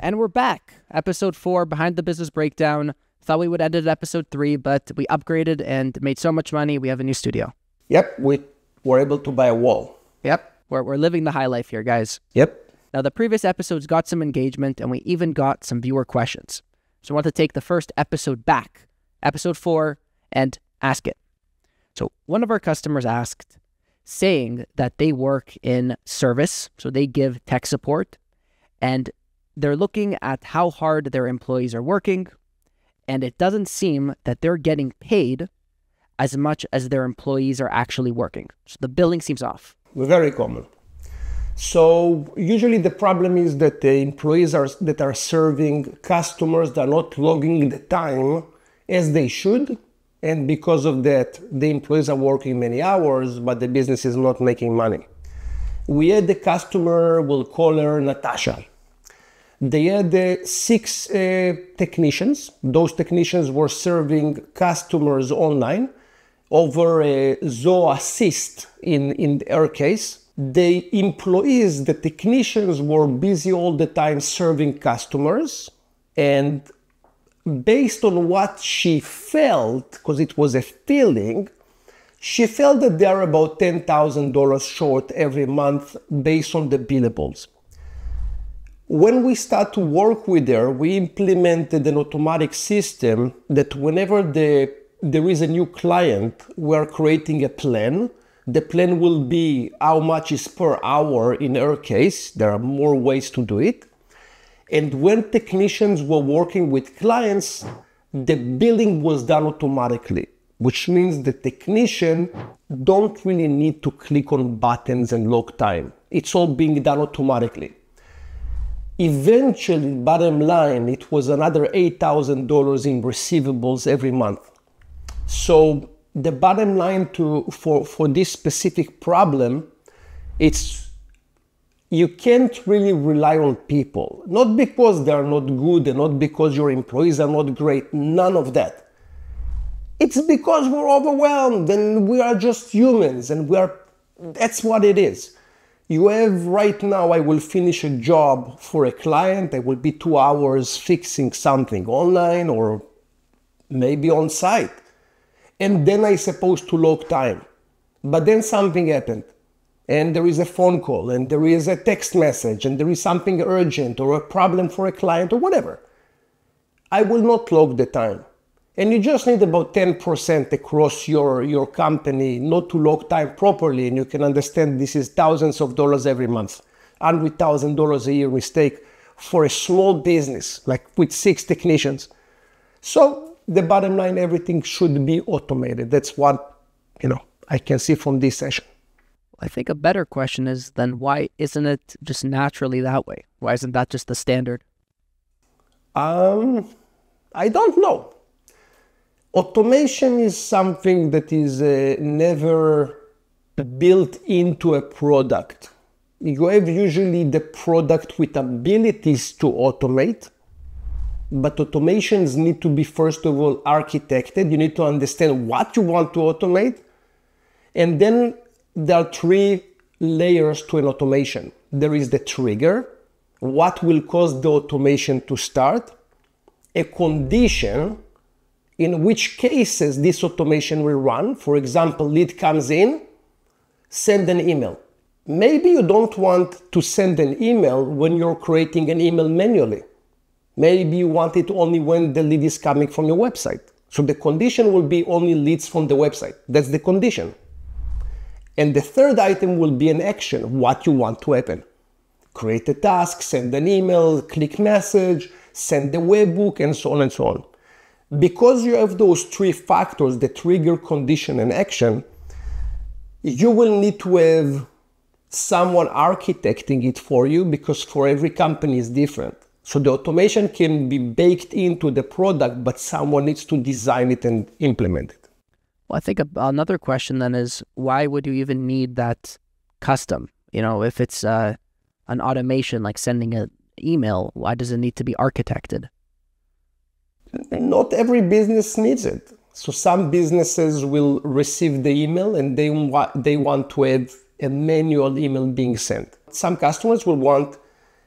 And we're back. Episode 4, Behind the Business Breakdown. Thought we would end it at episode 3, but we upgraded and made so much money, we have a new studio. Yep, we were able to buy a wall. Yep, we're living the high life here, guys. Yep. Now, the previous episodes got some engagement, and we even got some viewer questions. So I want to take the first episode back, episode 4, and ask it. So one of our customers asked, saying that they work in service, so they give tech support, and they're looking at how hard their employees are working, and it doesn't seem that they're getting paid as much as their employees are actually working. So the billing seems off. Very common. So usually the problem is that the employees that are serving customers, they're not logging the time as they should. And because of that, the employees are working many hours, but the business is not making money. We had the customer, we'll call her Natasha. They had 6 technicians. Those technicians were serving customers online over a Zoho Assist in her case. The employees, the technicians, were busy all the time serving customers, and based on what she felt, because it was a feeling, she felt that they are about $10,000 short every month based on the billables. When we start to work with her, we implemented an automatic system that whenever there is a new client, we're creating a plan. The plan will be how much is per hour in her case. There are more ways to do it. And when technicians were working with clients, the billing was done automatically, which means the technician don't really need to click on buttons and log time. It's all being done automatically. Eventually, bottom line, it was another $8,000 in receivables every month. So the bottom line for this specific problem, it's you can't really rely on people. Not because they're not good and not because your employees are not great, none of that. It's because we're overwhelmed and we are just humans and that's what it is. You have right now, I will finish a job for a client. I will be 2 hours fixing something online or maybe on site. And then I'm supposed to log time. But then something happened. And there is a phone call and there is a text message and there is something urgent or a problem for a client or whatever. I will not log the time. And you just need about 10% across your company not to log time properly, and you can understand this is thousands of dollars every month, $100,000 a year mistake for a small business, like with 6 technicians. So the bottom line, everything should be automated. That's what, I can see from this session. I think a better question is then why isn't it just naturally that way? Why isn't that just the standard? I don't know. Automation is something that is never built into a product. You have usually the product with abilities to automate, but automations need to be, first of all, architected. You need to understand what you want to automate. And then there are 3 layers to an automation. There is the trigger, what will cause the automation to start, a condition, in which cases this automation will run. For example, lead comes in, send an email. Maybe you don't want to send an email when you're creating an email manually. Maybe you want it only when the lead is coming from your website. So the condition will be only leads from the website. That's the condition. And the third item will be an action, what you want to happen. Create a task, send an email, click message, send the webhook, and so on and so on. Because you have those 3 factors, the trigger, condition, and action, you will need to have someone architecting it for you, because for every company is different. So the automation can be baked into the product, but someone needs to design it and implement it. Well, I think another question then is, why would you even need that custom? If it's an automation like sending an email, why does it need to be architected? Not every business needs it. So some businesses will receive the email and they want to have a manual email being sent. Some customers will want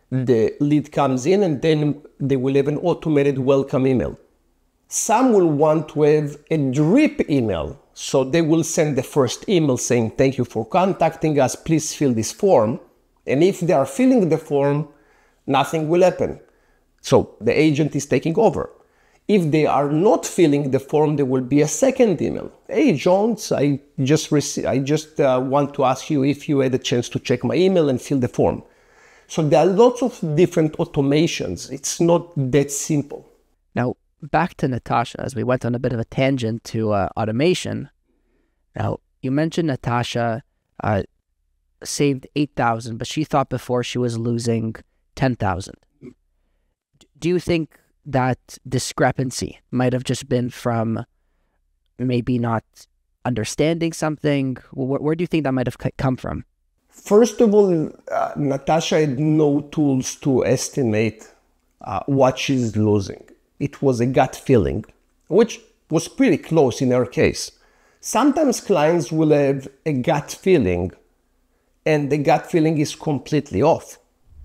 the lead comes in, and then they will have an automated welcome email. Some will want to have a drip email. So they will send the first email saying, thank you for contacting us, please fill this form. And if they are filling the form, nothing will happen. So the agent is taking over. If they are not filling the form, there will be a second email. Hey, Jones, I just want to ask you if you had a chance to check my email and fill the form. So there are lots of different automations. It's not that simple. Now, back to Natasha, as we went on a bit of a tangent to automation. Now, you mentioned Natasha saved $8,000, but she thought before she was losing $10,000. Do you think that discrepancy might have just been from maybe not understanding something? Where do you think that might have come from? First of all, Natasha had no tools to estimate what she's losing. It was a gut feeling, which was pretty close in her case. Sometimes clients will have a gut feeling, and the gut feeling is completely off.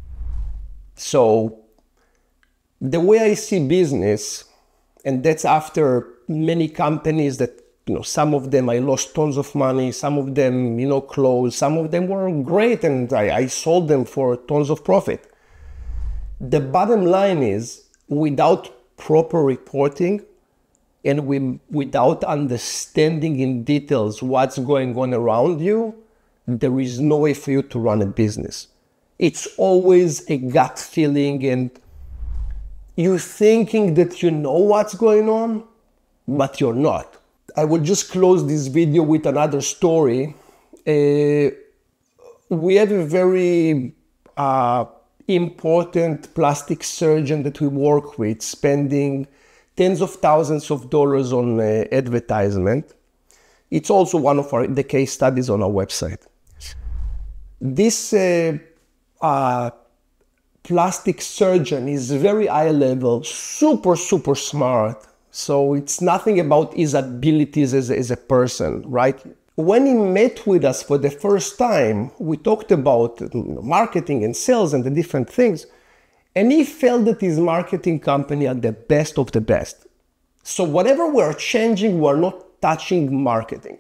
So the way I see business, and that's after many companies that, some of them I lost tons of money, some of them, closed, some of them were great, and I sold them for tons of profit. The bottom line is, without proper reporting and without understanding in details what's going on around you, there is no way for you to run a business. It's always a gut feeling, and you're thinking that you know what's going on, but you're not. I will just close this video with another story. We have a very important plastic surgeon that we work with, spending tens of thousands of dollars on advertisement. It's also one of the case studies on our website. This plastic surgeon is very high level, super smart. So it's nothing about his abilities as a person, right? When he met with us for the first time, we talked about marketing and sales and the different things. And he felt that his marketing company are the best of the best. So whatever we're changing, we're not touching marketing.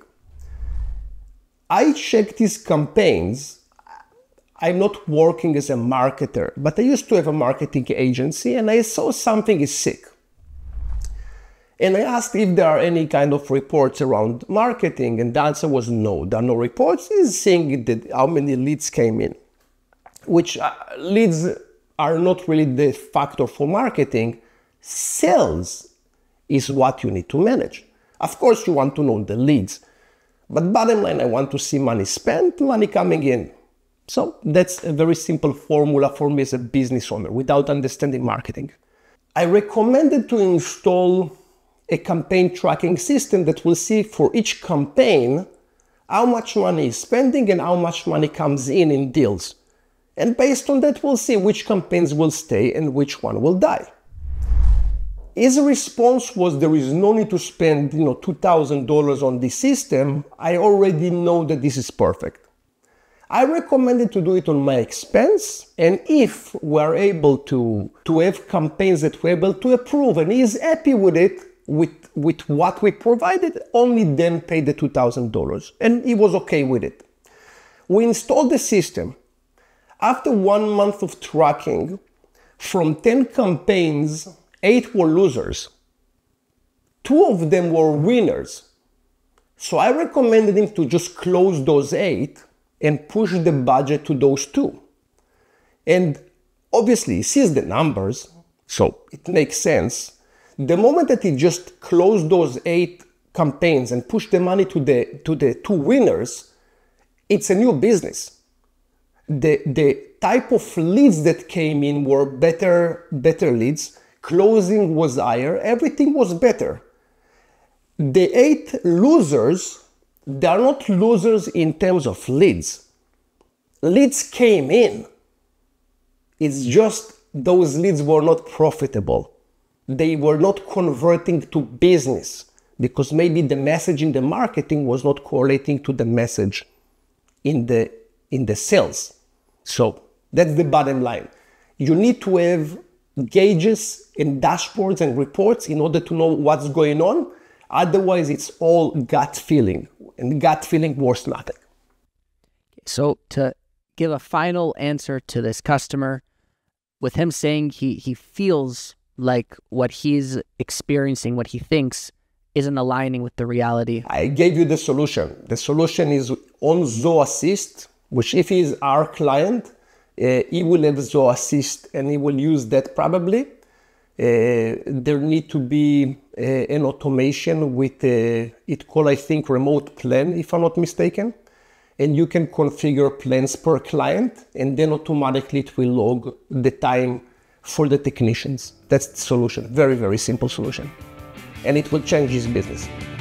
I checked his campaigns. I'm not working as a marketer, but I used to have a marketing agency, and I saw something is sick. And I asked if there are any kind of reports around marketing, and the answer was no. There are no reports. He's seeing how many leads came in, which leads are not really the factor for marketing. Sales is what you need to manage. Of course, you want to know the leads, but bottom line, I want to see money spent, money coming in. So that's a very simple formula for me as a business owner without understanding marketing. I recommended to install a campaign tracking system that will see for each campaign how much money is spending and how much money comes in deals. And based on that, we'll see which campaigns will stay and which one will die. His response was, there is no need to spend $2,000 on this system. I already know that this is perfect. I recommended to do it on my expense, and if we're able to have campaigns that we're able to approve and he's happy with it, with what we provided, only then pay the $2,000. And he was okay with it. We installed the system. After 1 month of tracking, from 10 campaigns, 8 were losers. 2 of them were winners. So I recommended him to just close those 8 and push the budget to those 2. And obviously he sees the numbers, so it makes sense. The moment that he just closed those 8 campaigns and pushed the money to the 2 winners, it's a new business. The type of leads that came in were better leads. Closing was higher. Everything was better. The 8 losers, they are not losers in terms of leads. Leads came in. It's just those leads were not profitable. They were not converting to business because maybe the message in the marketing was not correlating to the message in the sales. So that's the bottom line. You need to have gauges and dashboards and reports in order to know what's going on. Otherwise, it's all gut feeling, and gut feeling worth nothing. So to give a final answer to this customer, with him saying he feels like what he's experiencing, what he thinks, isn't aligning with the reality. I gave you the solution. The solution is on Zoho Assist, which if he is our client, he will have Zoho Assist and he will use that probably. There need to be an automation with it called, I think, remote plan, if I'm not mistaken. And you can configure plans per client, and then automatically it will log the time for the technicians. That's the solution. Very, very simple solution. And it will change his business.